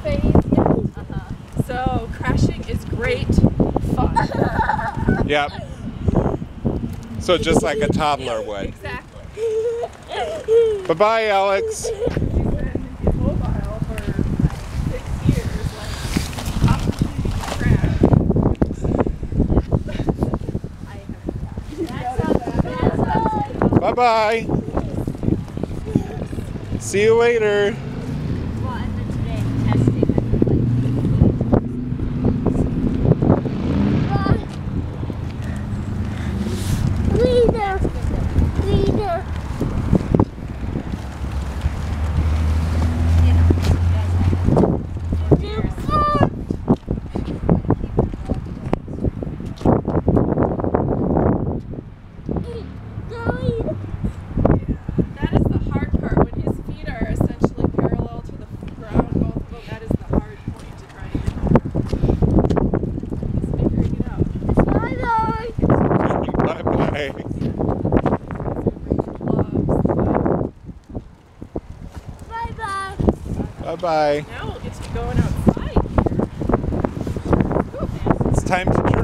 phase yet. So crashing is great fun. Yep. So just like a toddler would. Exactly. Bye-bye, Alex. She's been immobile for 6 years. Like, opportunity to crash. Bye-bye. See you later. Well, and then today, testing, I feel like. Leader! Leader! That is the hard part. When his feet are essentially parallel to the ground, both of them, that is the hard point to try and get. He's figuring it out. Bye-bye. Bye-bye. Bye-bye. Now we'll get to going outside here. It's time to